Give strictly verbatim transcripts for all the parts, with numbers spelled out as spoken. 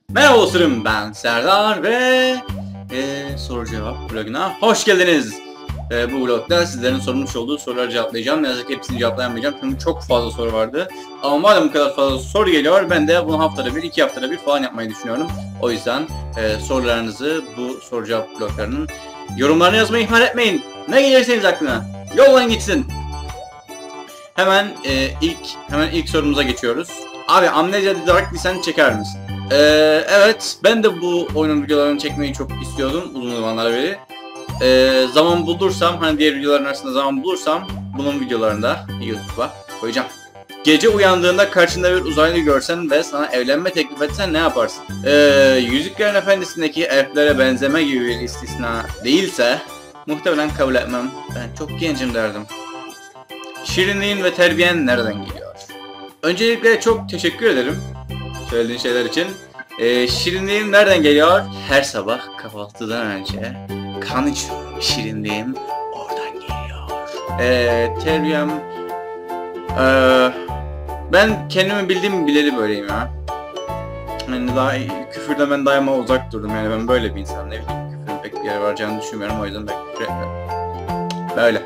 Merhaba dostlarım, ben Serdar ve e, soru cevap vloguna hoş geldiniz. E, bu vlogda sizlerin sormuş olduğu soruları cevaplayacağım. Ne yazık ki hepsini cevaplayamayacağım çünkü çok fazla soru vardı. Ama madem bu kadar fazla soru geliyor, ben de bunu haftada bir, iki haftada bir falan yapmayı düşünüyorum. O yüzden e, sorularınızı bu soru cevap vloglarının yorumlarını yazmayı ihmal etmeyin. Ne gelirseniz aklına yollayın gitsin. Hemen e, ilk hemen ilk sorumuza geçiyoruz. Abi, Amnesia The Dark Descent çeker misin? Ee, evet, ben de bu oyunun videolarını çekmeyi çok istiyordum uzun zamanlara beri. Ee, zaman bulursam, hani diğer videoların arasında zaman bulursam bunun videolarını da YouTube'a koyacağım. Gece uyandığında karşında bir uzaylı görsen ve sana evlenme teklif etsen ne yaparsın? Ee, Yüzüklerin Efendisi'ndeki elflere benzeme gibi bir istisna değilse muhtemelen kabul etmem. Ben çok gencim derdim. Şirinliğin ve terbiyen nereden geliyor? Öncelikle çok teşekkür ederim söylediğin şeyler için. Ee, şirinliğim nereden geliyor? Her sabah kahvaltıdan önce kan içiyorum. Şirinliğim oradan geliyor. Ee, terbiyem... Ee, ben kendimi bildiğim bileli böyleyim ya. Yani daha küfürden ben daima uzak durdum. Yani ben böyle bir insan. Ne bileyim, küfürün pek bir yer varacağını düşünmüyorum. O yüzden pek küfür etmiyorum. Böyle.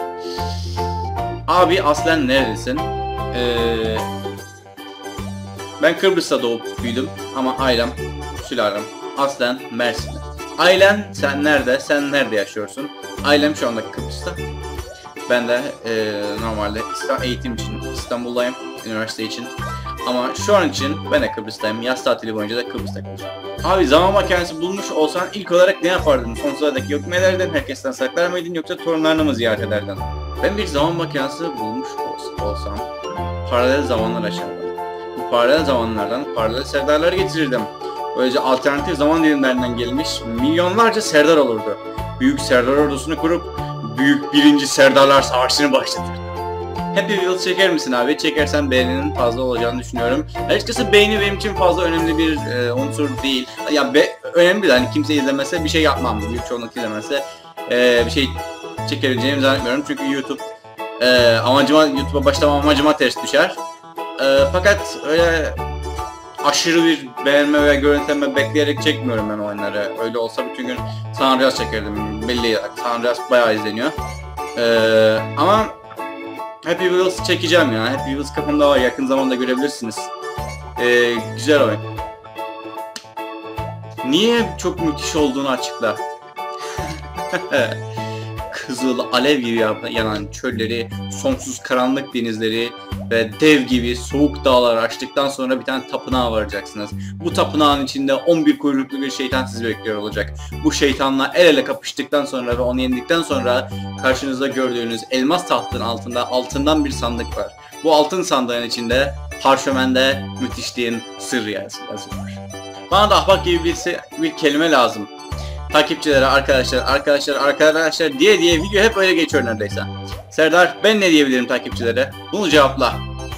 Abi, aslen neredesin? Ee, ben Kıbrıs'ta doğup büyüdüm ama ailem, sülalem aslen Mersin'de. Ailen sen nerede? Sen nerede yaşıyorsun? Ailem şu anda Kıbrıs'ta. Ben de e, normalde eğitim için İstanbul'dayım, üniversite için. Ama şu an için ben de Kıbrıs'tayım. Yaz tatili boyunca da Kıbrıs'ta kalacağım. Abi, zaman makinesi bulmuş olsan ilk olarak ne yapardın? Sonsuzlardaki yok mu ederdin? Herkesten saklar mıydın yoksa torunlarını mı ziyaret ederdin? Ben bir zaman makinesi bulmuş olsam paralel zamanlar yaşardım. Bu paralel zamanlardan paralel serdarlar getirirdim. Böylece alternatif zaman dilimlerinden gelmiş milyonlarca serdar olurdu. Büyük serdar ordusunu kurup büyük birinci serdarlar savaşını başlatırdı. Happy Wheels çeker misin abi? Çekersen beğeninin fazla olacağını düşünüyorum. Açıkçası beğeni benim için fazla önemli bir e, unsur değil. Ya be, önemli değil. Hani kimse izlemese bir şey yapmam. Büyük çoğunluk izlemese e, bir şey çekebileceğimi zannetmiyorum. Çünkü YouTube e, amacıma, YouTube'a başlamam amacıma ters düşer. E, fakat öyle aşırı bir beğenme veya görüntülenme bekleyerek çekmiyorum ben oyunları. Öyle olsa bütün gün San Andreas çekerdim. Belli, San Andreas bayağı izleniyor. E, ama Happy Wheels çekeceğim ya. Happy Wheels kafamda var. Yakın zamanda görebilirsiniz. E, güzel oyun. Niye çok müthiş olduğunu açıkla. Kızıl alev gibi yanan çölleri, sonsuz karanlık denizleri ve dev gibi soğuk dağları açtıktan sonra bir tane tapınağa varacaksınız. Bu tapınağın içinde on bir kuyruklu bir şeytan sizi bekliyor olacak. Bu şeytanla el ele kapıştıktan sonra ve onu yendikten sonra karşınızda gördüğünüz elmas tahtın altında altından bir sandık var. Bu altın sandığın içinde parşömende müthişliğin sırrı yazı var. Bana da ahbap gibi bir, bir kelime lazım. Takipçilere, arkadaşlar, arkadaşlar, arkadaşlar diye diye video hep öyle geçiyor neredeyse. Serdar, ben ne diyebilirim takipçilere? Bunu cevapla.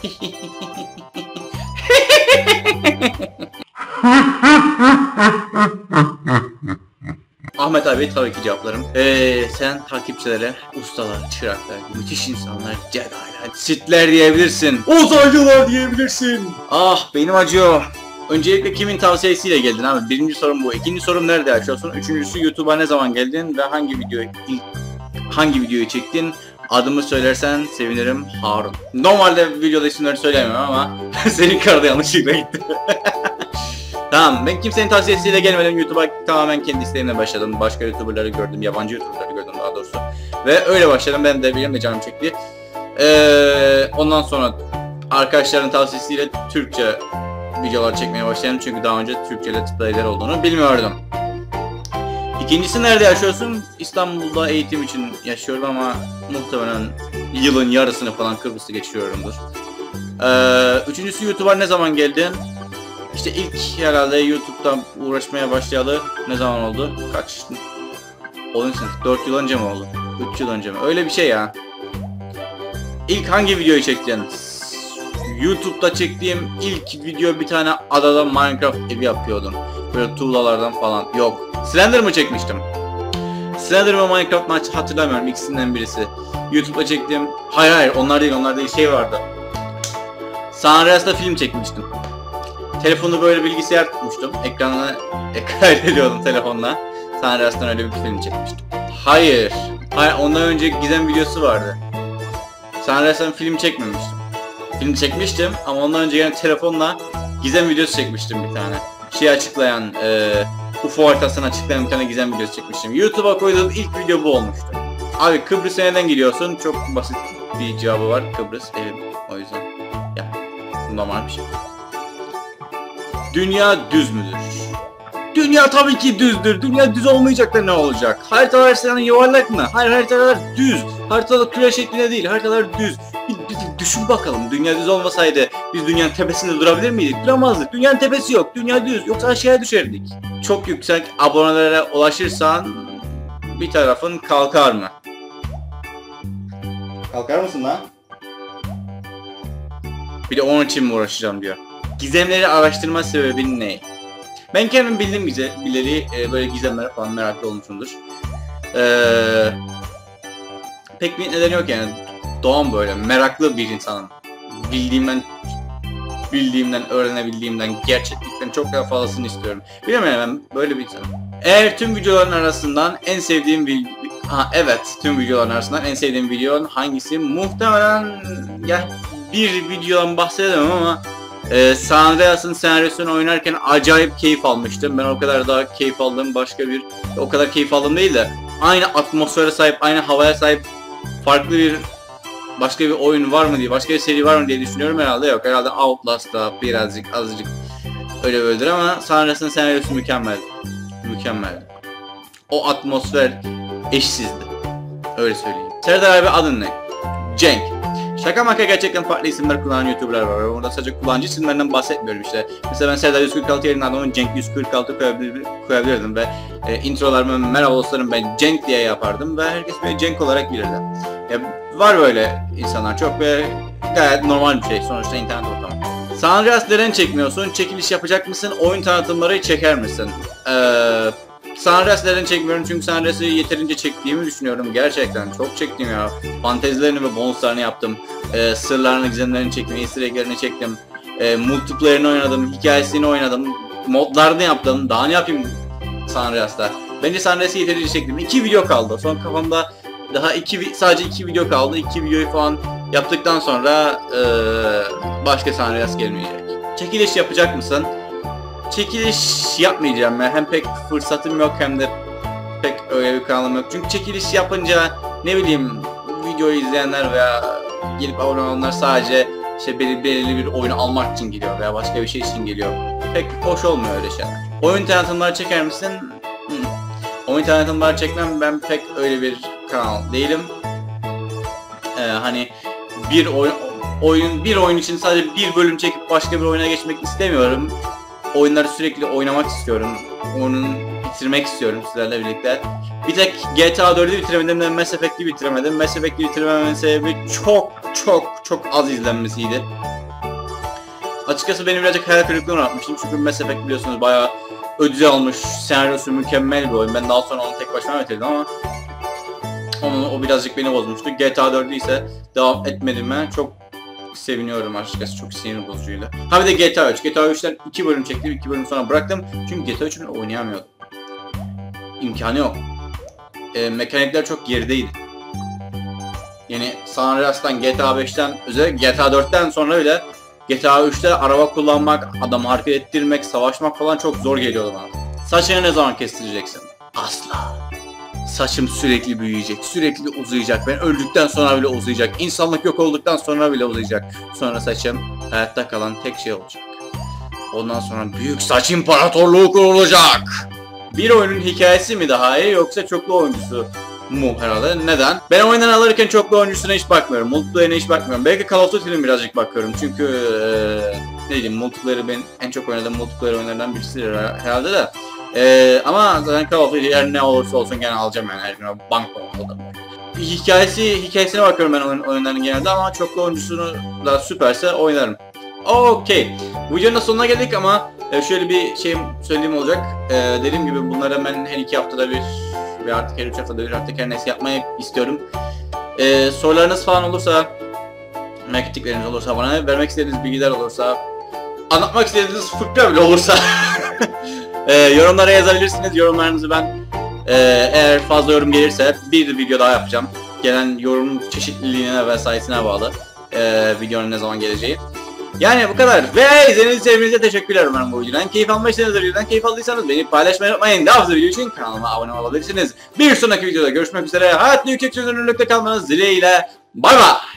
Ahmet abi tabii ki cevaplarım. Ee, sen takipçilere ustalar, çıraklar, müthiş insanlar, Jedi'lar, Sith'ler diyebilirsin. Uzaylılar diyebilirsin. Ah, benim acıyor. Öncelikle kimin tavsiyesiyle geldin abi? Birinci sorum bu. İkinci sorum nerede yaşıyorsun? Üçüncüsü YouTube'a ne zaman geldin ve hangi videoyu ilk hangi videoyu çektin? Adımı söylersen sevinirim. Harun. Normalde videoda isimleri söylemiyorum ama senin karda yanlışlıkla gitti. Tamam, ben kimsenin tavsiyesiyle gelmedim. YouTube'a tamamen kendi isteğimle başladım. Başka YouTuber'ları gördüm, yabancı YouTuber'ları gördüm daha doğrusu. Ve öyle başladım. Ben de benim de canım çekti. Ee, ondan sonra arkadaşların tavsiyesiyle Türkçe videolar çekmeye başladım çünkü daha önce Türkçe let's play'ler olduğunu bilmiyordum. İkincisi nerede yaşıyorsun? İstanbul'da eğitim için yaşıyorum ama muhtemelen yılın yarısını falan Kıbrıs'ta geçiriyorumdur. Ee, üçüncüsü YouTube'a ne zaman geldin? İşte ilk herhalde YouTube'da uğraşmaya başlayalı ne zaman oldu? Kaç? on sınıf. dört yıl önce mi oldu? üç yıl önce mi? Öyle bir şey ya. İlk hangi videoyu çektin? YouTube'da çektiğim ilk video bir tane adada Minecraft evi yapıyordum. Böyle tuğlalardan falan. Yok. Slender mı çekmiştim? Slender mı Minecraft mı hatırlamıyorum. İkisinden birisi. YouTube'da çektiğim... Hayır hayır onlar değil onlar değil şey vardı. San Andreas'ta film çekmiştim. telefonu böyle bilgisayar tutmuştum. Ekranına kaydediyordum telefonla. San Andreas'tan öyle bir film çekmiştim. Hayır. Hayır, ondan önce Gizem videosu vardı. San Andreas'tan film çekmemiştim. Film çekmiştim ama ondan önce yani telefonla Gizem videosu çekmiştim bir tane. Şey açıklayan, e, U F O haritasını açıklayan bir tane Gizem videosu çekmiştim. YouTube'a koyduğum ilk video bu olmuştu. Abi Kıbrıs'a neden gidiyorsun? Çok basit bir cevabı var. Kıbrıs elim. O yüzden. Ya. Normal bir şey. Dünya düz müdür? Dünya tabii ki düzdür. Dünya düz olmayacak da ne olacak? Haritalar sana yuvarlak mı? Hayır, haritalar düz. Haritalar küre şeklinde değil. Haritalar düz. Bir, bir, bir düşün bakalım. Dünya düz olmasaydı biz dünyanın tepesinde durabilir miydik? Duramazdık. Dünyanın tepesi yok. Dünya düz. Yoksa aşağıya düşerdik. Çok yüksek abonelere ulaşırsan bir tarafın kalkar mı? Kalkar mısın lan? Bir de onun için mi uğraşacağım diyor. Gizemleri araştırma sebebin ne? Ben kendim bildiğim güzel, bileli e, böyle gizemlere falan meraklı olmuşumdur. Ee, pek bir nedeni yok yani. Doğan böyle meraklı bir insanım. Bildiğimden, bildiğimden, öğrenebildiğimden, gerçeklikten çok daha fazlasını istiyorum. Bilmiyorum yani ben böyle bir insanım. Eğer tüm videoların arasından en sevdiğim bir... Ha evet, tüm videoların arasından en sevdiğim videonun hangisi? Muhtemelen ya bir videodan bahsedemem ama Ee, San Andreas'ın senaryosunu oynarken acayip keyif almıştım. Ben o kadar daha keyif aldığım başka bir... O kadar keyif aldım değil de aynı atmosfere sahip, aynı havaya sahip farklı bir başka bir oyun var mı diye, başka bir seri var mı diye düşünüyorum. Herhalde yok. Herhalde Outlast'ta birazcık, azıcık öyle böyledir ama San Andreas'ın senaryosu mükemmeldi. Mükemmeldi. O atmosfer eşsizdi. Öyle söyleyeyim. Serdar abi adın ne? Cenk. Şaka maka gerçekten farklı isimler kullanan YouTuber'lar var. Orada sadece kullanıcı isimlerinden bahsetmiyorum işte. Mesela ben Serdar yüz kırk altı yerine adamın Cenk yüz kırk altı koyabilir, koyabilirdim ve e, introlarımı merhaba dostlarım ben Cenk diye yapardım ve herkes beni Cenk olarak bilirdi. Ya, var böyle insanlar çok ve gayet normal bir şey sonuçta internet ortamı. San Andreas neden çekmiyorsun? Çekiliş yapacak mısın? Oyun tanıtımları çeker misin? Eee... San Andreas neden çekmiyorum? Çünkü San Andreas'ı yeterince çektiğimi düşünüyorum. Gerçekten çok çektim ya. Fantezilerini ve bonuslarını yaptım. Ee, sırlarını, gizemlerini çektim. Easter egg'lerini çektim. Ee, multiplayer'ını oynadım. Hikayesini oynadım. Modlarını yaptım. Daha ne yapayım San Andreas'ta? Bence San Andreas'ı yeterince çektim. İki video kaldı. Son kafamda daha iki, sadece iki video kaldı. İki videoyu falan yaptıktan sonra ee, başka San Andreas gelmeyecek. Çekiliş yapacak mısın? Çekiliş yapmayacağım ya. Hem pek fırsatım yok hem de pek öyle bir kanalım yok. Çünkü çekiliş yapınca ne bileyim videoyu izleyenler veya gelip abone olanlar sadece işte belirli bir oyunu almak için geliyor veya başka bir şey için geliyor. Pek hoş olmuyor öyle şeyler. Oyun tanıtımları çeker misin? Hmm. Oyun tanıtımları çekmem, ben pek öyle bir kanal değilim. Ee, hani bir oyun, oyun bir oyun için sadece bir bölüm çekip başka bir oyuna geçmek istemiyorum. Oyunları sürekli oynamak istiyorum. Oyunu bitirmek istiyorum sizlerle birlikte. Bir tek G T A dördü bitiremedim de Mass Effect'i bitiremedim. Mass Effect'i bitiremememin sebebi çok çok çok az izlenmesiydi. Açıkçası beni birazcık hayal kırıklığına uğratmıştım çünkü Mass Effect biliyorsunuz bayağı ödül almış, senaryosu mükemmel bir oyun. Ben daha sonra onu tek başıma bitirdim ama onu, o birazcık beni bozmuştu. G T A dördü ise devam etmediğime çok seviniyorum açıkçası, çok sinir bozucuydu. Ha bir de G T A üç. G T A üç'ten iki bölüm çektim, iki bölüm sonra bıraktım. Çünkü G T A üç'ü oynayamıyordum. İmkanı yok. E, mekanikler çok gerideydi. Yani San Andreas'tan, G T A beş'ten, özellikle G T A dört'ten sonra bile G T A üç'te araba kullanmak, adamı hareket ettirmek, savaşmak falan çok zor geliyordu bana. Saçını ne zaman kestireceksin? Asla. Saçım sürekli büyüyecek, sürekli uzayacak. Ben öldükten sonra bile uzayacak. İnsanlık yok olduktan sonra bile uzayacak. Sonra saçım hayatta kalan tek şey olacak. Ondan sonra büyük saç imparatorluğu kurulacak. Bir oyunun hikayesi mi daha iyi yoksa çoklu oyuncusu mu herhalde? Neden? Ben oyundan alırken çoklu oyuncusuna hiç bakmıyorum. Multiplayer'ine hiç bakmıyorum. Belki Call of Duty'nin birazcık bakıyorum. Çünkü ee, ne diyeyim, multiplayer'ı ben en çok oynadığım multiplayer oyunlardan birisidir herhalde de. Ee, ama zaten Call of Duty her ne olursa olsun gene alacağım yani, her gün banko aldım. Hikayesi, hikayesine bakıyorum ben oyun, oyunların genelde ama çoklu oyuncusunu da süperse oynarım. Okey. Bu videonun sonuna geldik ama e, şöyle bir şey söylediğim olacak. E, dediğim gibi bunları ben her iki haftada bir ve artık her üç haftada bir artık her neyse yapmayı istiyorum. E, sorularınız falan olursa, merak ettikleriniz olursa, bana vermek istediğiniz bilgiler olursa anlatmak istediğiniz fıkra bile olursa e, yorumlara yazabilirsiniz. Yorumlarınızı ben e, eğer fazla yorum gelirse bir video daha yapacağım. Gelen yorum çeşitliliğine ve sayısına bağlı e, videonun ne zaman geleceği. Yani bu kadar. Ve izlediğiniz için hepinize teşekkürler umarım bu videodan. Keyif almışsınızdır. Videodan keyif aldıysanız beni paylaşmayı unutmayın. Daha fazla video için kanalıma abone olabilirsiniz. Bir sonraki videoda görüşmek üzere. Hayatlı yüksek çözünürlükte kalmanız dileğiyle. Bay bay.